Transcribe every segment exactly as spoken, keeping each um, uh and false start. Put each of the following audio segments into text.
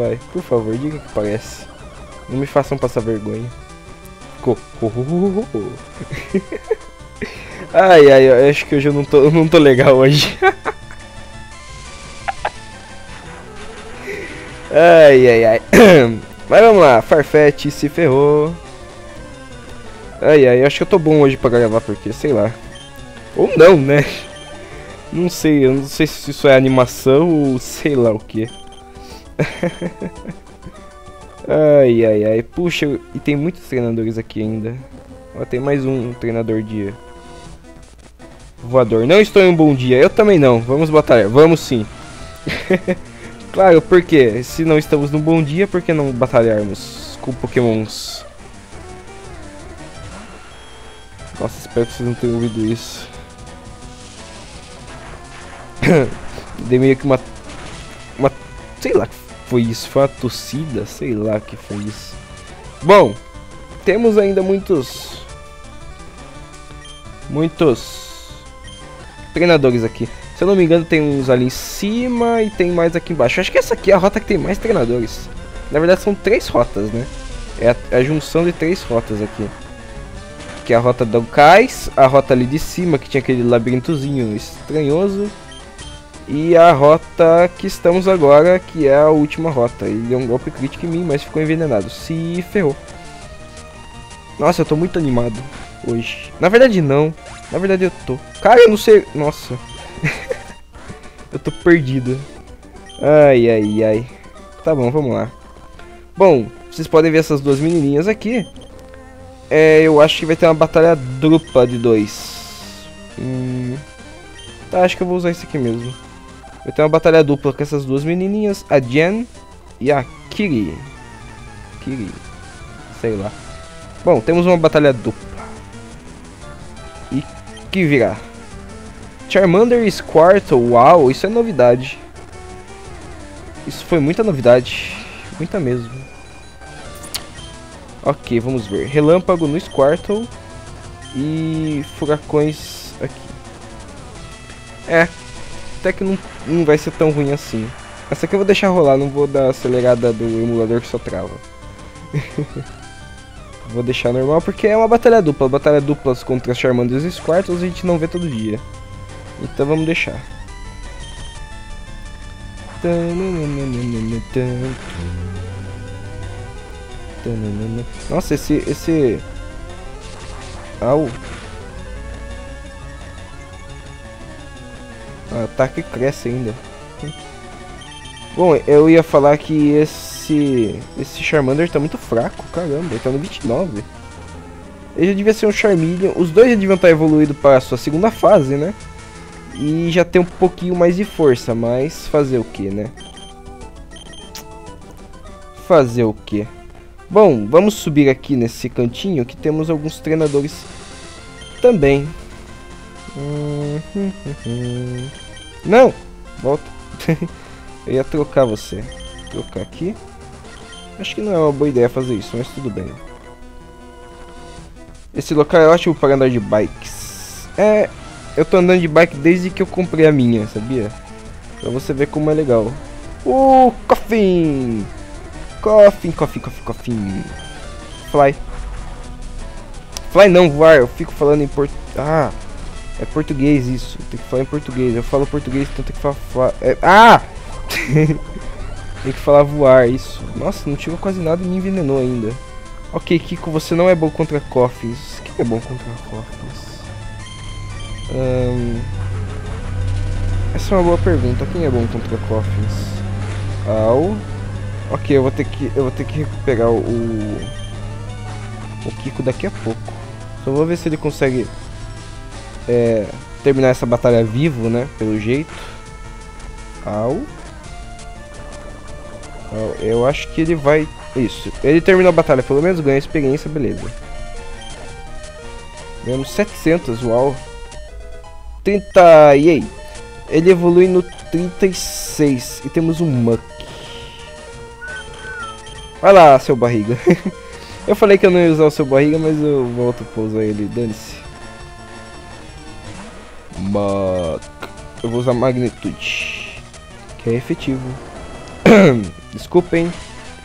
vai. Por favor, diga que parece. Não me façam passar vergonha. Co ai, ai, eu acho que hoje eu não tô, eu não tô legal hoje. Ai, ai, ai. Mas vamos lá, Farfetch se ferrou. Ai, ai, eu acho que eu tô bom hoje pra gravar, porque, sei lá. Ou não, né? Não sei, eu não sei se isso é animação ou sei lá o que. Ai, ai, ai. Puxa, e tem muitos treinadores aqui ainda. Ó, tem mais um treinador de voador. Não estou em um bom dia. Eu também não. Vamos batalhar. Vamos sim. Claro, por quê? Se não estamos num bom dia, por que não batalharmos com pokémons? Nossa, espero que vocês não tenham ouvido isso. Dei meio que uma... Uma... Sei lá. foi isso? Foi uma tossida? Sei lá o que foi isso. Bom, temos ainda muitos... Muitos... treinadores aqui. Se eu não me engano tem uns ali em cima e tem mais aqui embaixo. Acho que essa aqui é a rota que tem mais treinadores. Na verdade são três rotas, né? É a, é a junção de três rotas aqui. Que é a rota do cais, a rota ali de cima que tinha aquele labirintozinho estranhoso. E a rota que estamos agora, que é a última rota. Ele deu um golpe crítico em mim, mas ficou envenenado. Se ferrou. Nossa, eu tô muito animado hoje. Na verdade não. Na verdade eu tô. Cara, eu não sei... Nossa. Eu tô perdido. Ai, ai, ai. Tá bom, vamos lá. Bom, vocês podem ver essas duas menininhas aqui. É, eu acho que vai ter uma batalha dupla de dois. Hum... Tá, acho que eu vou usar isso aqui mesmo. Vai ter uma batalha dupla com essas duas menininhas, a Jen e a Kiri. Kiri. Sei lá. Bom, temos uma batalha dupla. E que virá? Charmander e Squirtle, uau, isso é novidade. Isso foi muita novidade. Muita mesmo. Ok, vamos ver. Relâmpago no Squirtle. E furacões aqui. É, até que não, não vai ser tão ruim assim. Essa aqui eu vou deixar rolar, não vou dar acelerada do emulador que só trava. Vou deixar normal porque é uma batalha dupla. Batalha duplas contra Charmanders e Squirtles a gente não vê todo dia. Então vamos deixar. Nossa, esse... esse... Au. O ataque cresce ainda. Bom, eu ia falar que esse esse Charmander tá muito fraco, caramba, ele tá no vinte e nove. Ele já devia ser um Charmeleon, os dois já deviam estar evoluídos para a sua segunda fase, né? E já tem um pouquinho mais de força, mas fazer o que, né? Fazer o que? Bom, vamos subir aqui nesse cantinho que temos alguns treinadores também. Não! Volta. Eu ia trocar você. Trocar aqui. Acho que não é uma boa ideia fazer isso, mas tudo bem. Esse local é ótimo para andar de bikes. É, eu tô andando de bike desde que eu comprei a minha, sabia? Pra você ver como é legal. Uh, Koffing! Koffing, Koffing, Koffing, Koffing. Fly. Fly não, voar. Eu fico falando em português. Ah! É português isso, tem que falar em português. Eu falo português, então tem que falar... É... Ah! Tem que falar voar, isso. Nossa, não tirou quase nada e me envenenou ainda. Ok, Kiko, você não é bom contra Koffings. Quem é bom contra Koffings? Um... Essa é uma boa pergunta. Quem é bom contra Koffings? Au. Ok, eu vou ter que, eu vou ter que recuperar o... O Kiko daqui a pouco. Só vou ver se ele consegue... É, terminar essa batalha vivo, né? Pelo jeito. Au. Au. Eu acho que ele vai... Isso. Ele terminou a batalha, pelo menos ganha experiência, beleza. Ganhamos setecentos, uau. trinta e aí. Ele evolui no trinta e seis. E temos um Muck. Vai lá, seu barriga. Eu falei que eu não ia usar o seu barriga, mas eu volto pra usar ele. Dane-se. Muck. Eu vou usar Magnitude, que é efetivo. Desculpem.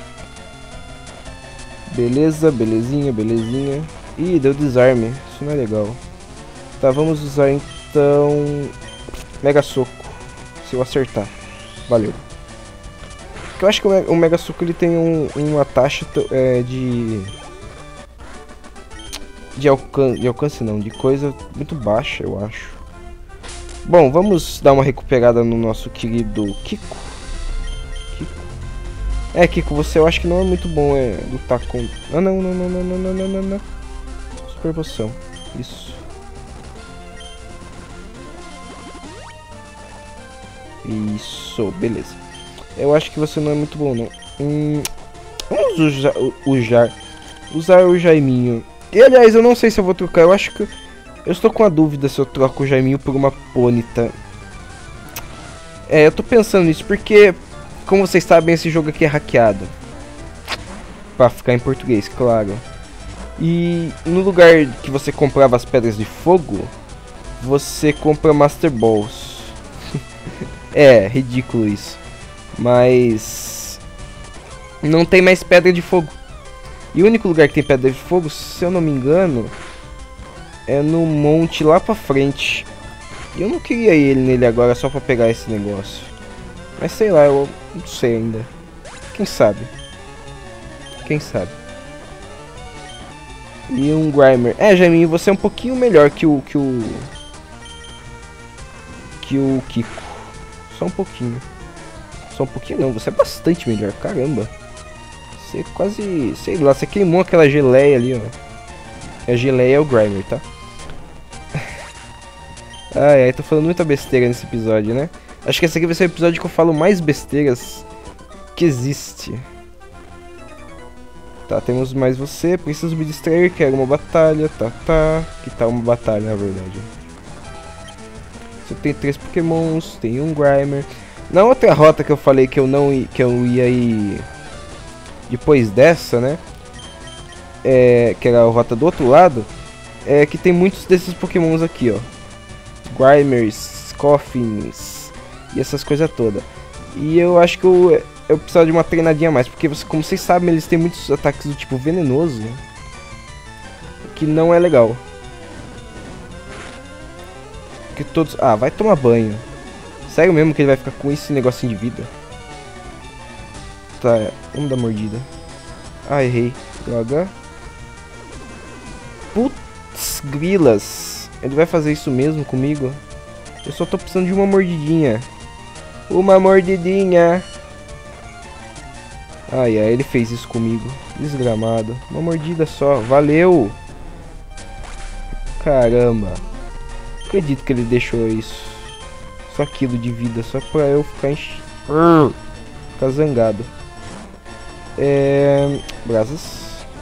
Beleza, belezinha, belezinha. Ih, deu desarme. Isso não é legal. Tá, vamos usar então Mega Soco. Se eu acertar. Valeu. Porque eu acho que o Mega Soco ele tem um, uma taxa é, de... De alcance, de alcance não, de coisa muito baixa, eu acho. Bom, vamos dar uma recuperada no nosso querido Kiko. Kiko. É, Kiko, você eu acho que não é muito bom é, lutar com... Ah, não, não, não, não, não, não, não, não, não. Super poção. Isso. Isso, beleza. Eu acho que você não é muito bom, não. Hum, vamos usar, usar, usar o Jaiminho. E, aliás, eu não sei se eu vou trocar. Eu acho que... Eu estou com a dúvida se eu troco o Jaiminho por uma Ponyta. É, eu tô pensando nisso porque como vocês sabem, esse jogo aqui é hackeado. Pra ficar em português, claro. E no lugar que você comprava as pedras de fogo, você compra Master Balls. É, ridículo isso. Mas não tem mais pedra de fogo. E o único lugar que tem pedra de fogo, se eu não me engano, é no monte lá pra frente. E eu não queria ir nele agora só pra pegar esse negócio. Mas sei lá, eu não sei ainda. Quem sabe? Quem sabe? E um Grimer. É, Jaiminho, você é um pouquinho melhor que o... Que o... Que o Kiko. Só um pouquinho. Só um pouquinho não, você é bastante melhor, caramba. Você quase... Sei lá, você queimou aquela geleia ali, ó. A geleia é o Grimer, tá? Ai, ai, tô falando muita besteira nesse episódio, né? Acho que esse aqui vai ser o episódio que eu falo mais besteiras que existe. Tá, temos mais você. Preciso me distrair, quero uma batalha. Tá, tá. Que tal uma batalha, na verdade? Você tem três pokémons, tem um Grimer. Na outra rota que eu falei que eu não ia, que eu ia ir depois dessa, né? É, que era a rota do outro lado. É que tem muitos desses pokémons aqui, ó. Grimers, Coffins e essas coisas todas. E eu acho que eu, eu precisava de uma treinadinha a mais, porque você, como vocês sabem, eles têm muitos ataques do tipo venenoso, que não é legal. Que todos... Ah, vai tomar banho. Sério mesmo que ele vai ficar com esse negocinho de vida? Tá, vamos dar mordida. Ah, errei. Droga. Putz, grilas. Ele vai fazer isso mesmo comigo? Eu só tô precisando de uma mordidinha. Uma mordidinha. Ai, ai, ele fez isso comigo. Desgramado. Uma mordida só. Valeu. Caramba. Não acredito que ele deixou isso. Só aquilo de vida. Só pra eu ficar enche... Ficar zangado. É... Brasas.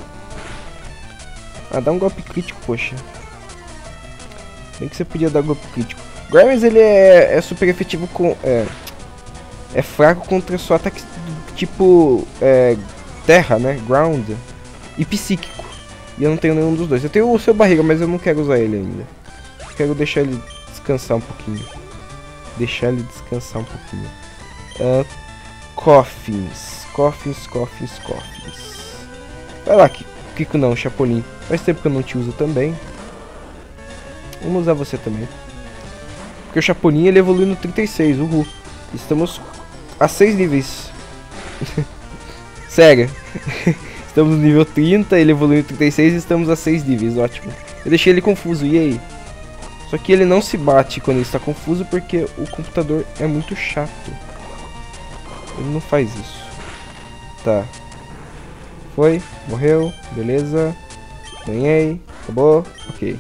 Ah, dá um golpe crítico, poxa. Bem que você podia dar golpe crítico. Grimes, ele é, é super efetivo com... É, é fraco contra só ataques tipo... É, terra, né? Ground. E psíquico. E eu não tenho nenhum dos dois. Eu tenho o seu barriga, mas eu não quero usar ele ainda. Eu quero deixar ele descansar um pouquinho. Deixar ele descansar um pouquinho. Uh, coffins. Coffins, coffins, coffins. Vai lá, Kiko não, Chapolin. Faz tempo que eu não te uso também. Vamos usar você também. Porque o Chapolin ele evolui no trinta e seis, uhul. Estamos a seis níveis. Sério. Estamos no nível trinta, ele evolui no trinta e seis e estamos a seis níveis, ótimo. Eu deixei ele confuso, e aí? Só que ele não se bate quando ele está confuso porque o computador é muito chato. Ele não faz isso. Tá. Foi, morreu, beleza. Ganhei, acabou, ok.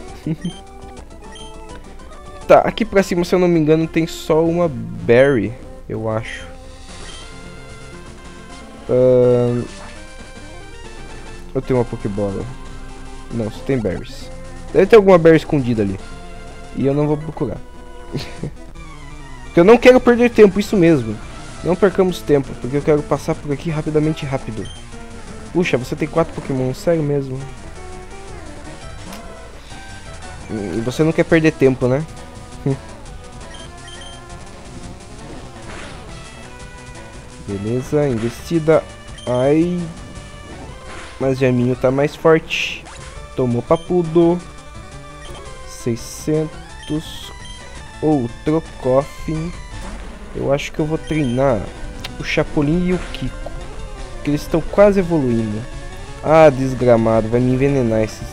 Tá, aqui pra cima, se eu não me engano, tem só uma berry, eu acho. Uh... Eu tenho uma Pokébola. Não, só tem berries. Deve ter alguma berry escondida ali. E eu não vou procurar. Porque eu não quero perder tempo, isso mesmo. Não percamos tempo, porque eu quero passar por aqui rapidamente rápido. Puxa, você tem quatro Pokémon, sério mesmo? E você não quer perder tempo, né? Beleza, investida. Ai. Mas Jaiminho tá mais forte. Tomou papudo. seiscentos. Outro Coffin. Eu acho que eu vou treinar o Chapolin e o Kiko. Porque eles estão quase evoluindo. Ah, desgramado. Vai me envenenar esses.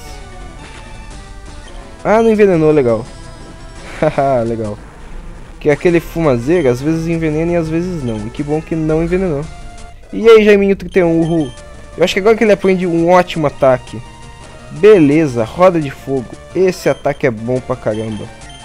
Ah, não envenenou, legal. Haha, legal. Que aquele fumazeiro às vezes envenena e às vezes não. E que bom que não envenenou. E aí, Jaiminho trinta e um, uhul. Eu acho que agora que ele aprende um ótimo ataque. Beleza, roda de fogo. Esse ataque é bom pra caramba.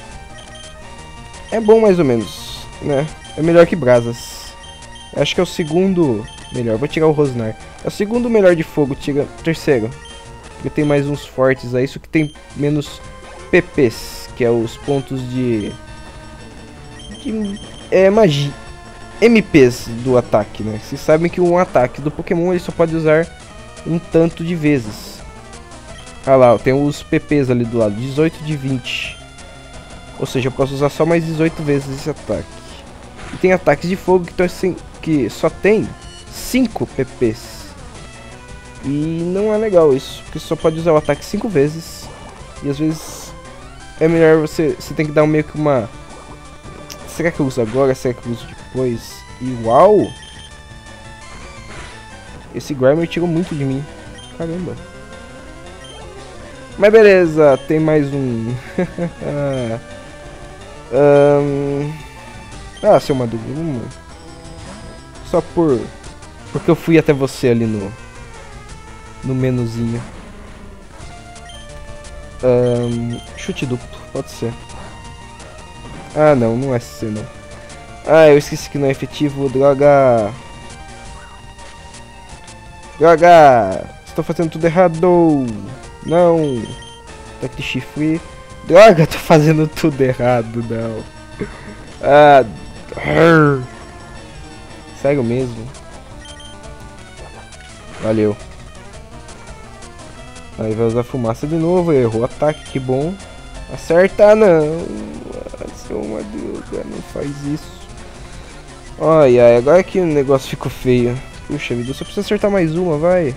É bom mais ou menos, né? É melhor que brasas. Acho que é o segundo melhor. Vou tirar o Rosnar. É o segundo melhor de fogo. Tira terceiro. Porque tem mais uns fortes aí. Isso que tem menos P Ps. Que é os pontos de... de é magia. M Ps do ataque, né? Vocês sabem que um ataque do Pokémon ele só pode usar um tanto de vezes. Ah lá, tem os P Ps ali do lado, dezoito de vinte. Ou seja, eu posso usar só mais dezoito vezes esse ataque. E tem ataques de fogo que, assim, que só tem cinco P Ps. E não é legal isso, porque você só pode usar o ataque cinco vezes. E às vezes é melhor você... Você tem que dar meio que uma... Será que eu uso agora? Será que eu uso depois? E uau! Esse Grimer tirou muito de mim. Caramba. Mas beleza, tem mais um. um... Ah, seu Madruga. Hum. Só por... Porque eu fui até você ali no... No menuzinho. Um... Chute duplo, pode ser. Ah não, não é C não. Ah, eu esqueci que não é efetivo, droga. Droga! Estou fazendo tudo errado. Não. Ataque de chifre. Droga, tô fazendo tudo errado, não. Ah. Arr. Sério mesmo. Valeu. Aí vai usar fumaça de novo. Errou o ataque, que bom. Acerta não. Seu Madruga, não faz isso. Ai, ai, agora que o negócio ficou feio. Puxa vida, eu só preciso acertar mais uma, vai.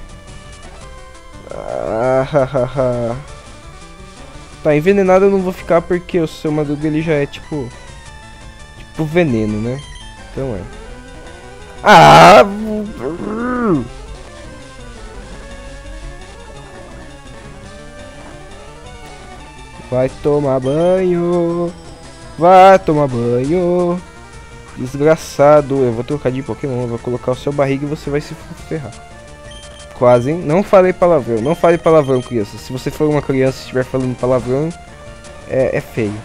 Ah, hahaha. Tá, envenenado eu não vou ficar porque o seu Madruga ele já é tipo... Tipo veneno, né? Então é. Ah! Vai tomar banho. Vai tomar banho. Desgraçado. Eu vou trocar de Pokémon. Eu vou colocar o seu barriga e você vai se ferrar. Quase, hein? Não falei palavrão. Não fale palavrão, criança. Se você for uma criança e estiver falando palavrão, é, é feio.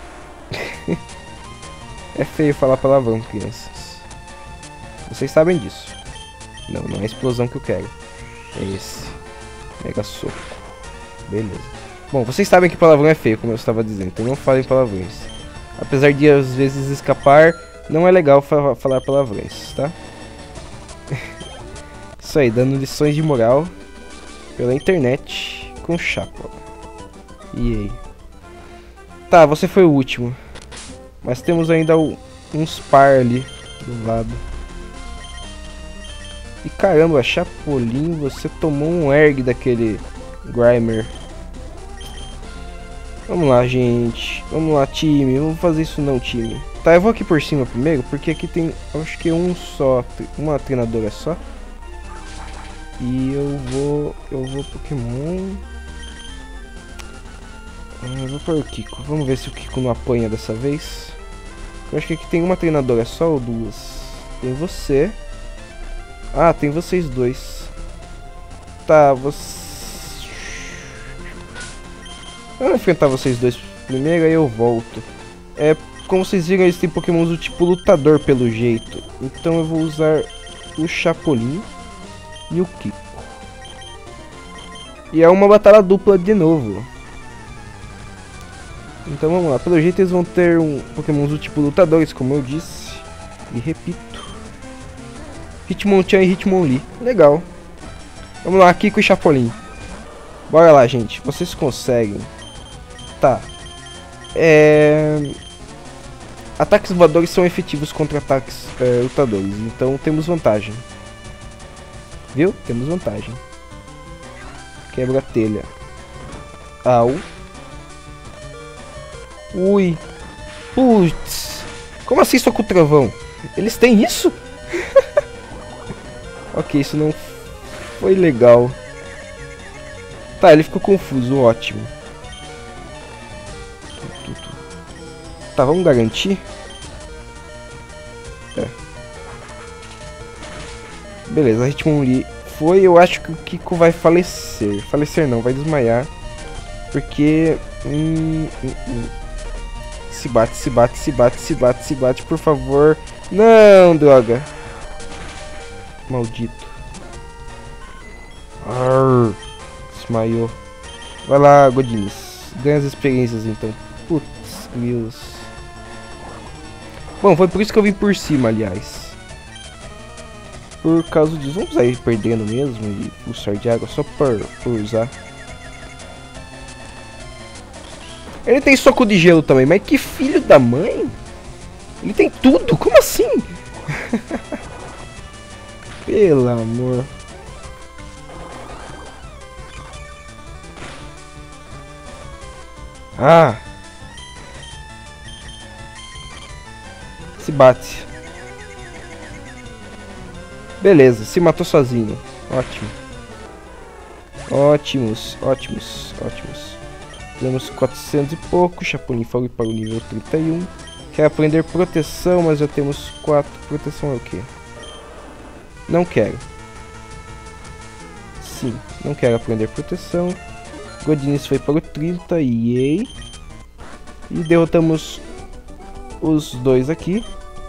É feio falar palavrão, crianças. Vocês sabem disso. Não, não é a explosão que eu quero. É esse. Mega soco. Beleza. Bom, vocês sabem que palavrão é feio, como eu estava dizendo. Então não falem palavrões. Apesar de às vezes escapar, não é legal fa falar palavrões, tá? Isso aí, dando lições de moral pela internet com chapa. E aí? Tá, você foi o último. Mas temos ainda o, uns par ali do lado. E caramba, Chapolin, você tomou um erg daquele Grimer. Vamos lá, gente. Vamos lá, time. Vamos fazer isso não, time. Tá, eu vou aqui por cima primeiro, porque aqui tem, acho que um só, uma treinadora só. E eu vou, eu vou Pokémon. Eu vou para o Kiko. Vamos ver se o Kiko não apanha dessa vez. Eu acho que aqui tem uma treinadora só ou duas. Tem você. Ah, tem vocês dois. Tá, você... Eu vou enfrentar vocês dois primeiro, aí eu volto. É, como vocês viram, eles têm Pokémons do tipo lutador pelo jeito. Então eu vou usar o Chapolin e o Kiko. E é uma batalha dupla de novo. Então vamos lá, pelo jeito eles vão ter um Pokémon do tipo lutadores, como eu disse. E repito. Hitmonchan e Hitmonlee. Legal. Vamos lá, Kiko e Chapolin. Bora lá, gente. Vocês conseguem. Tá. É... Ataques voadores são efetivos contra ataques é, lutadores. Então temos vantagem. Viu? Temos vantagem. Quebra a telha. Au. Ui. Putz. Como assim só com o trovão? Eles têm isso? Ok, isso não foi legal. Tá, ele ficou confuso, ótimo. Tá, vamos garantir? É. Beleza, a Hitmonlee foi. Eu acho que o Kiko vai falecer. Falecer não, vai desmaiar. Porque... Hum, hum, hum. Se bate, se bate, se bate, se bate, se bate, por favor. Não, droga. Maldito. Arr, desmaiou. Vai lá, Godines. Ganha as experiências então. Putz, meus. Bom, foi por isso que eu vim por cima, aliás. Por causa disso, vamos usar ele perdendo mesmo e pulsar de água só por, por usar. Ele tem soco de gelo também, mas que filho da mãe! Ele tem tudo, como assim? Pelo amor. Ah! Se bate. Beleza, se matou sozinho. Ótimo. Ótimos, ótimos, ótimos. Temos quatrocentos e pouco. Chapulin foi para o nível trinta e um. Quer aprender proteção, mas já temos quatro. Proteção é o quê? Não quero. Sim, não quero aprender proteção. Godinez foi para o trinta, yay. E derrotamos os dois aqui.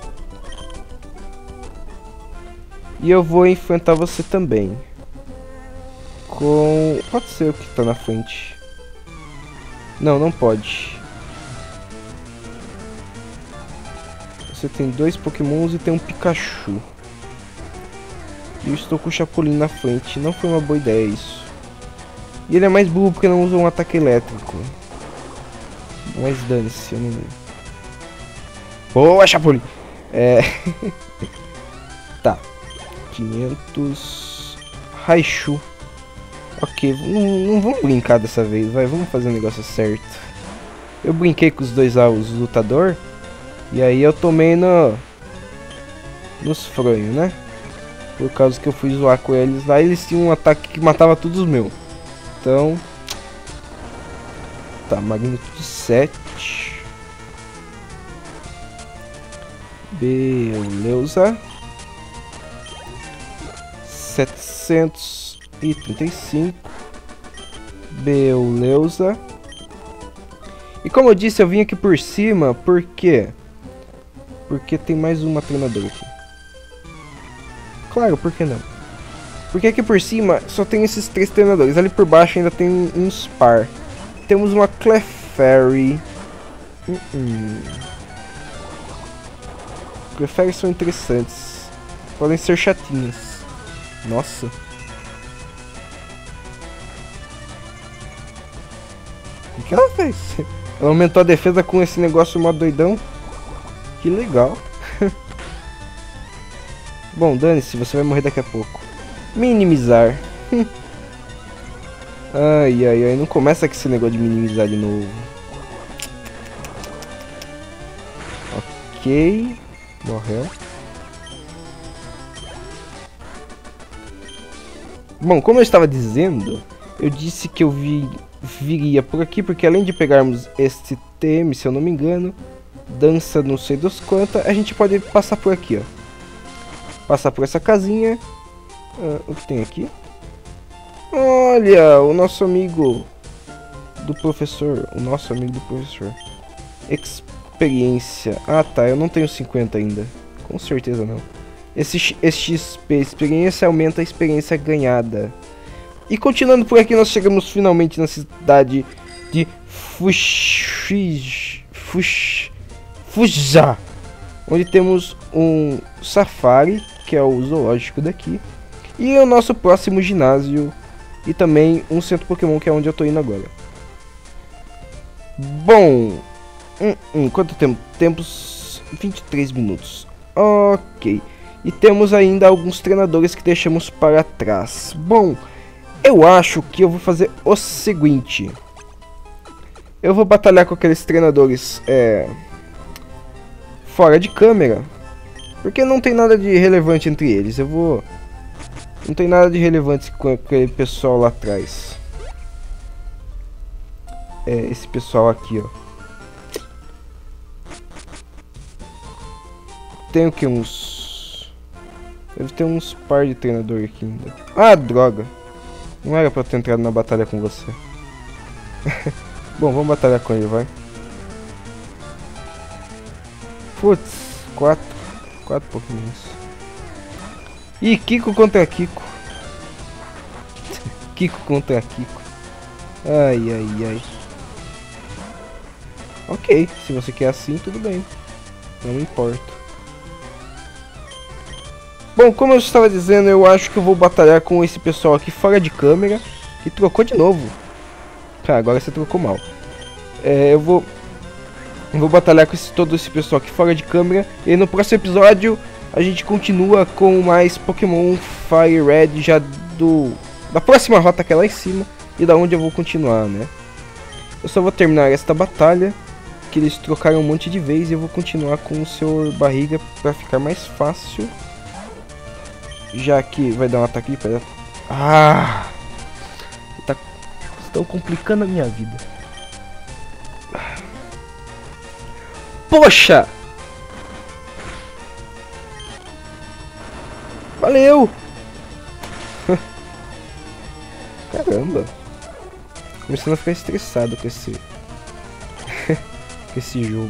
E eu vou enfrentar você também. Com... Pode ser o que está na frente. Não, não pode. Você tem dois Pokémons e tem um Pikachu. E eu estou com o Chapulin na frente. Não foi uma boa ideia isso. E ele é mais burro porque não usa um ataque elétrico. Mas dane-se, eu não... Boa, Chapulin! É... Tá. quinhentos... Raichu. Ok, não, não vamos brincar dessa vez, vai. Vamos fazer o negócio certo. Eu brinquei com os dois ah, os lutador. E aí eu tomei no... Nos franhos, né? Por causa que eu fui zoar com eles lá. Eles tinham um ataque que matava todos os meus. Então... Tá, magnitude sete. Beleza. setecentos e trinta e cinco. Beleza. E como eu disse, eu vim aqui por cima. Por quê? Porque tem mais uma treinadora aqui. Claro, por que não? Porque aqui por cima só tem esses três treinadores. Ali por baixo ainda tem uns par. Temos uma Clefairy. Uh -uh. Clefairy são interessantes. Podem ser chatinhas. Nossa. O que ela fez? Ela aumentou a defesa com esse negócio mó doidão. Que legal. Bom, dane-se, você vai morrer daqui a pouco. Minimizar. Ai, ai, ai. Não começa com esse negócio de minimizar de novo. Ok. Morreu. Bom, como eu estava dizendo, eu disse que eu vi, viria por aqui, porque além de pegarmos este T M, se eu não me engano, dança não sei dos quantos, a gente pode passar por aqui, ó. Passar por essa casinha. Ah, o que tem aqui? Olha, o nosso amigo do professor. O nosso amigo do professor. Experiência. Ah, tá. Eu não tenho cinquenta ainda. Com certeza não. Esse, esse X P, experiência, aumenta a experiência ganhada. E continuando por aqui, nós chegamos finalmente na cidade de Fuxi... Fux... Fuja. Onde temos um safari, que é o zoológico daqui. E o nosso próximo ginásio. E também um centro Pokémon, que é onde eu tô indo agora. Bom... Hum, hum, quanto tempo? Temos vinte e três minutos. Ok. E temos ainda alguns treinadores que deixamos para trás. Bom, eu acho que eu vou fazer o seguinte. Eu vou batalhar com aqueles treinadores é, fora de câmera. Porque não tem nada de relevante entre eles. Eu vou... Não tem nada de relevante com aquele pessoal lá atrás. É, esse pessoal aqui, ó. Tem o que? Uns... Deve ter uns par de treinador aqui ainda. Ah, droga. Não era pra eu ter entrado na batalha com você. Bom, vamos batalhar com ele, vai. Putz, quatro. Quatro Pokémons. Ih, Kiko contra Kiko. Kiko contra Kiko. Ai, ai, ai. Ok, se você quer assim, tudo bem. Não importa. Bom, como eu estava dizendo, eu acho que eu vou batalhar com esse pessoal aqui fora de câmera. E trocou de novo. Cara, agora você trocou mal. É, eu vou... Eu vou batalhar com esse, todo esse pessoal aqui fora de câmera. E no próximo episódio a gente continua com mais Pokémon Fire Red já do... da próxima rota que é lá em cima. E da onde eu vou continuar, né? Eu só vou terminar esta batalha, que eles trocaram um monte de vezes. E eu vou continuar com o senhor Barriga pra ficar mais fácil. Já que vai dar um ataque para... Ah! Tá... Estão complicando a minha vida. Poxa! Valeu! Caramba! Começando a ficar estressado com esse... com esse jogo.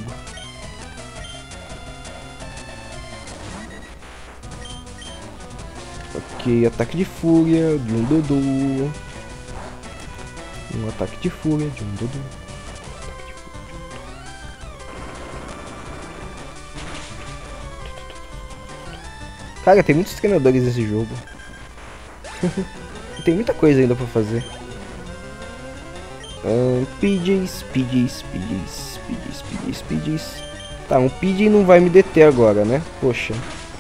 Ok, ataque de fúria de um Dodô. Um ataque de fúria de um Dodô. Cara, tem muitos treinadores nesse jogo. Tem muita coisa ainda pra fazer. Um, P Js, P Js, P Js, P Js, P Js, P Js. Tá, um P J não vai me deter agora, né? Poxa.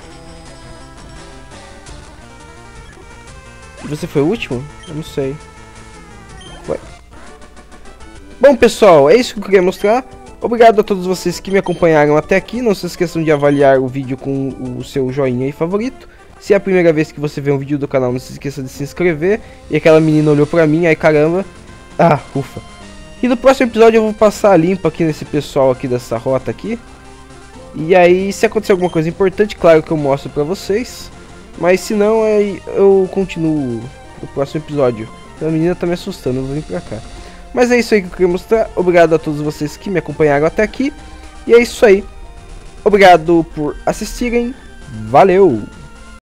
E você foi o último? Eu não sei. Foi. Bom, pessoal, é isso que eu queria mostrar. Obrigado a todos vocês que me acompanharam até aqui. Não se esqueçam de avaliar o vídeo com o seu joinha e favorito. Se é a primeira vez que você vê um vídeo do canal, não se esqueça de se inscrever. E aquela menina olhou pra mim, ai caramba. Ah, ufa. E no próximo episódio eu vou passar limpo aqui nesse pessoal aqui dessa rota aqui. E aí, se acontecer alguma coisa importante, claro que eu mostro pra vocês. Mas se não, aí eu continuo no próximo episódio. A menina tá me assustando, eu vou vir pra cá. Mas é isso aí que eu queria mostrar. Obrigado a todos vocês que me acompanharam até aqui. E é isso aí. Obrigado por assistirem. Valeu!